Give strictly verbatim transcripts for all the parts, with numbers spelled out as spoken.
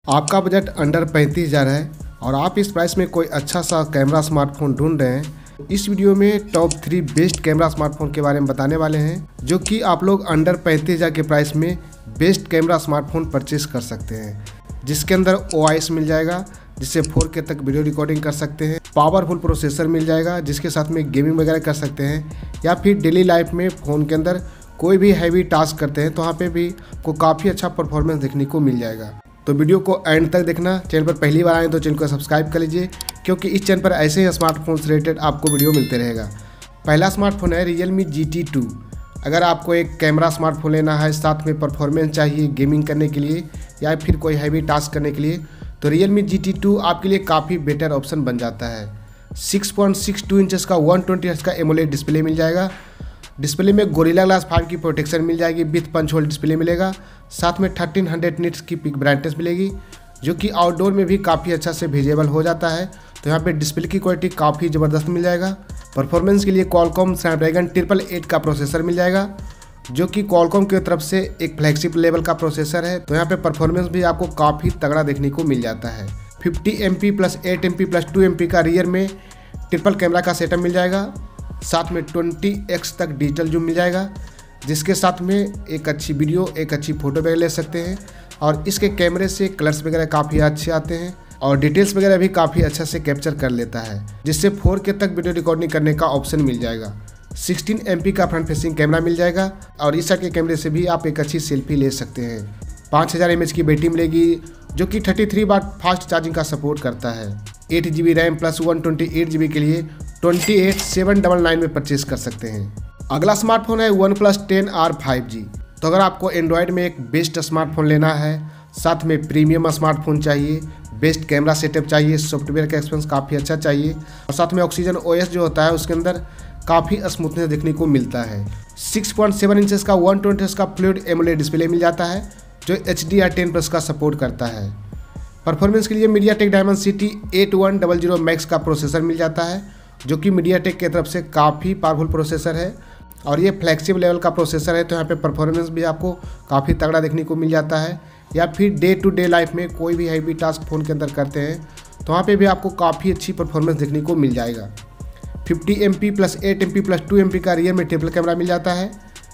आपका budget under पैंतीस हज़ार है और आप इस प्राइस में कोई अच्छा सा कैमरा स्मार्टफोन ढूंढ रहे हैं। इस वीडियो में top three best camera smartphone के बारे में बताने वाले हैं, जो कि आप लोग अंडर पैंतीस हज़ार के प्राइस में बेस्ट कैमरा स्मार्टफोन परचेस कर सकते हैं, जिसके अंदर ओ आई एस मिल जाएगा, जिससे फोर के तक वीडियो रिकॉर्डिंग कर सकते हैं। पावरफुल प्रोसेसर मिल जाएगा, जिसके साथ में गेमिंग वगैरह कर सकते हैं, या फिर डेली लाइफ में फ़ोन के अंदर कोई भी हैवी टास्क करते हैं तो वहाँ पे भी को काफ़ी अच्छा परफॉर्मेंस देखने को मिल जाएगा। तो वीडियो को एंड तक देखना। चैनल पर पहली बार आए तो चैनल को सब्सक्राइब कर लीजिए, क्योंकि इस चैनल पर ऐसे ही स्मार्टफोन से रिलेटेड आपको वीडियो मिलते रहेगा। पहला स्मार्टफोन है रियलमी जी टी टू। अगर आपको एक कैमरा स्मार्टफोन लेना है, साथ में परफॉर्मेंस चाहिए गेमिंग करने के लिए या फिर कोई हैवी टास्क करने के लिए, तो रियलमी जी टी टू आपके लिए काफ़ी बेटर ऑप्शन बन जाता है। Six point six two inches का वन ट्वेंटी हर्ट्ज का एमोलेड डिस्प्ले मिल जाएगा। डिस्प्ले में गोरिल्ला ग्लास फाइव की प्रोटेक्शन मिल जाएगी, विथ पंच होल डिस्प्ले मिलेगा। साथ में थर्टीन हंड्रेड निट्स की पिक ब्राइटनेस मिलेगी, जो कि आउटडोर में भी काफ़ी अच्छा से विजिबल हो जाता है। तो यहाँ पे डिस्प्ले की क्वालिटी काफ़ी ज़बरदस्त मिल जाएगा। परफॉर्मेंस के लिए क्वालकॉम स्नैपड्रैगन ट्रिपल एट का प्रोसेसर मिल जाएगा, जो कि क्वालकॉम की तरफ से एक फ्लैगशिप लेवल का प्रोसेसर है। तो यहाँ पे परफॉर्मेंस भी आपको काफ़ी तगड़ा देखने को मिल जाता है। Fifty M P plus eight M P plus two M P का रियर में ट्रिपल कैमरा का सेटअप मिल जाएगा। साथ में ट्वेंटी एक्स तक डिजिटल जूम मिल जाएगा, जिसके साथ में एक अच्छी वीडियो, एक अच्छी फ़ोटो वगैरह ले सकते हैं। और इसके कैमरे से कलर्स वगैरह काफ़ी अच्छे आते हैं और डिटेल्स वगैरह भी काफ़ी अच्छा से कैप्चर कर लेता है, जिससे फोर के तक वीडियो रिकॉर्डिंग करने का ऑप्शन मिल जाएगा। सिक्सटीन एम पी का फ्रंट फेसिंग कैमरा मिल जाएगा और इस साइड के कैमरे से भी आप एक अच्छी सेल्फी ले सकते हैं। पाँच हज़ार एम एच की बैटरी मिलेगी, जो कि thirty three watt fast charging का सपोर्ट करता है। Eight G B RAM plus one twenty eight G B के लिए twenty eight seven double nine में परचेज कर सकते हैं। अगला स्मार्टफोन है OnePlus ten R five G. तो अगर आपको एंड्रॉयड में एक बेस्ट स्मार्टफोन लेना है, साथ में प्रीमियम स्मार्टफोन चाहिए, बेस्ट कैमरा सेटअप चाहिए, सॉफ्टवेयर का एक्सपीरियंस काफ़ी अच्छा चाहिए, और साथ में ऑक्सीजन ओ एस जो होता है उसके अंदर काफ़ी स्मूथनेस देखने को मिलता है। सिक्स पॉइंट सेवन इंचेस का वन ट्वेंटी हर्ट्ज का फ्लूइड एमोलेड डिस्प्ले मिल जाता है, जो H D R ten plus का सपोर्ट करता है। परफॉर्मेंस के लिए MediaTek Dimensity eight one double zero max का प्रोसेसर मिल जाता है, जो कि मीडियाटेक की तरफ से काफ़ी पावरफुल प्रोसेसर है और ये फ्लैगशिप लेवल का प्रोसेसर है। तो यहाँ पे परफॉर्मेंस भी आपको काफ़ी तगड़ा देखने को मिल जाता है, या फिर डे टू डे लाइफ में कोई भी हैवी टास्क फ़ोन के अंदर करते हैं तो वहाँ पे भी आपको काफ़ी अच्छी परफॉर्मेंस देखने को मिल जाएगा। Fifty M P plus eight M P plus two M P का रियर में ट्रिपल कैमरा मिल जाता है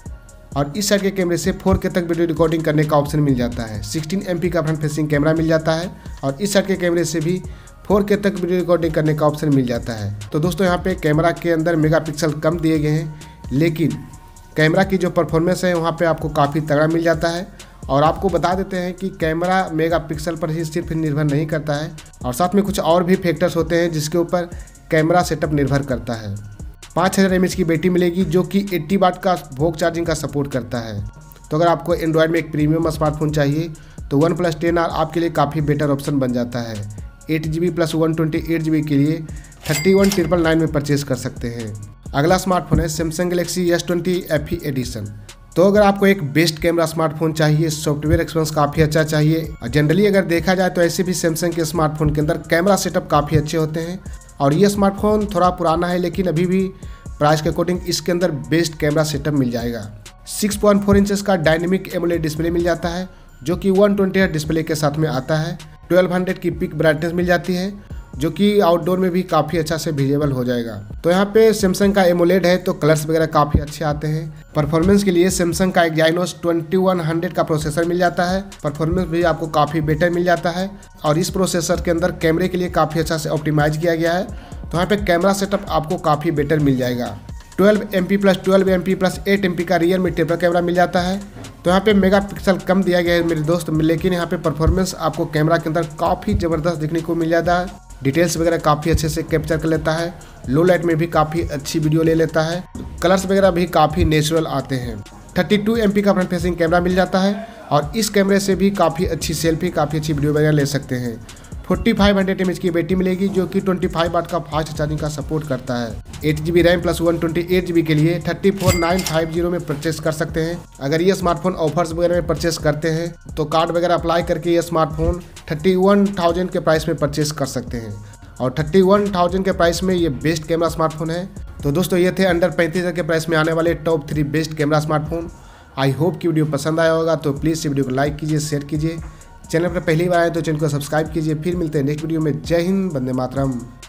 और इस साइड के कैमरे से फोर के तक वीडियो रिकॉर्डिंग करने का ऑप्शन मिल जाता है। सिक्सटीन एम पी का फ्रंट फेसिंग कैमरा मिल जाता है और इस साइड के कैमरे से भी फोर के तक वीडियो रिकॉर्डिंग करने का ऑप्शन मिल जाता है। तो दोस्तों यहाँ पे कैमरा के अंदर मेगापिक्सल कम दिए गए हैं, लेकिन कैमरा की जो परफॉर्मेंस है वहाँ पे आपको काफ़ी तगड़ा मिल जाता है। और आपको बता देते हैं कि कैमरा मेगापिक्सल पर ही सिर्फ निर्भर नहीं करता है, और साथ में कुछ और भी फैक्टर्स होते हैं जिसके ऊपर कैमरा सेटअप निर्भर करता है। पाँच हज़ार एम एच की बैटरी मिलेगी, जो कि अस्सी वाट का वोक चार्जिंग का सपोर्ट करता है। तो अगर आपको एंड्रॉयड में एक प्रीमियम स्मार्टफोन चाहिए तो वन प्लस टेन आर आपके लिए काफ़ी बेटर ऑप्शन बन जाता है। Eight G B plus one twenty eight G B के लिए थर्टी वन ट्रिपल नाइन में परचेज कर सकते हैं। अगला स्मार्टफोन है Samsung Galaxy S twenty F E edition. तो अगर आपको एक बेस्ट कैमरा स्मार्टफोन चाहिए, सॉफ्टवेयर एक्सपीरियंस काफ़ी अच्छा चाहिए, और जनरली अगर देखा जाए तो ऐसे भी सैमसंग के स्मार्टफोन के अंदर कैमरा सेटअप काफ़ी अच्छे होते हैं, और ये स्मार्टफोन थोड़ा पुराना है लेकिन अभी भी प्राइस के अकॉर्डिंग इसके अंदर बेस्ट कैमरा सेटअप मिल जाएगा। सिक्स पॉइंट फोर इंचेस का डायनेमिक एमोलेड डिस्प्ले मिल जाता है, जो कि वन ट्वेंटी हर्ट्ज डिस्प्ले के साथ में आता है। ट्वेल्व हंड्रेड की पिक ब्राइटनेस मिल जाती है, जो कि आउटडोर में भी काफ़ी अच्छा से विजिबल हो जाएगा। तो यहाँ पे सैमसंग का एमोलेड है तो कलर्स वगैरह काफ़ी अच्छे आते हैं। परफॉर्मेंस के लिए सैमसंग का एक्साइनोस ट्वेंटी वन हंड्रेड का प्रोसेसर मिल जाता है। परफॉर्मेंस भी आपको काफ़ी बेटर मिल जाता है, और इस प्रोसेसर के अंदर कैमरे के लिए काफ़ी अच्छा से ऑप्टिमाइज किया गया है। तो यहाँ पे कैमरा सेटअप आपको काफ़ी बेटर मिल जाएगा। Twelve M P plus twelve M P plus eight M P का रियर में ट्रिपल कैमरा मिल जाता है। तो यहाँ पे मेगापिक्सल कम दिया गया है मेरे दोस्त, लेकिन यहाँ पे परफॉर्मेंस आपको कैमरा के अंदर काफ़ी ज़बरदस्त देखने को मिल जाता है। डिटेल्स वगैरह काफ़ी अच्छे से कैप्चर कर लेता है, लो लाइट में भी काफ़ी अच्छी वीडियो ले लेता है, कलर्स वगैरह भी काफ़ी नेचुरल आते हैं। थर्टी टू एम पी का फ्रंट फेसिंग कैमरा मिल जाता है और इस कैमरे से भी काफ़ी अच्छी सेल्फी, काफ़ी अच्छी वीडियो वगैरह ले सकते हैं। Forty five hundred M H की बैटरी मिलेगी, जो कि ट्वेंटी फाइव वाट का फास्ट चार्जिंग का सपोर्ट करता है। Eight G B RAM plus one twenty eight G B के लिए thirty four nine five zero में परचेस कर सकते हैं। अगर ये स्मार्टफोन ऑफर्स वगैरह में परचेस करते हैं तो कार्ड वगैरह अप्लाई करके ये स्मार्टफोन थर्टी वन थाउजेंड के प्राइस में परचेस कर सकते हैं, और थर्टी वन थाउजेंड के प्राइस में ये बेस्ट कैमरा स्मार्टफोन है। तो दोस्तों ये थे अंडर पैंतीस हज़ार के प्राइस में आने वाले top three best camera smartphone. I hope कि वीडियो पसंद आया होगा, तो प्लीज़ इस वीडियो को लाइक कीजिए, शेयर कीजिए, चैनल पर पहली बार आए तो चैनल को सब्सक्राइब कीजिए। फिर मिलते हैं नेक्स्ट वीडियो में। जय हिंद, वंदे मातरम।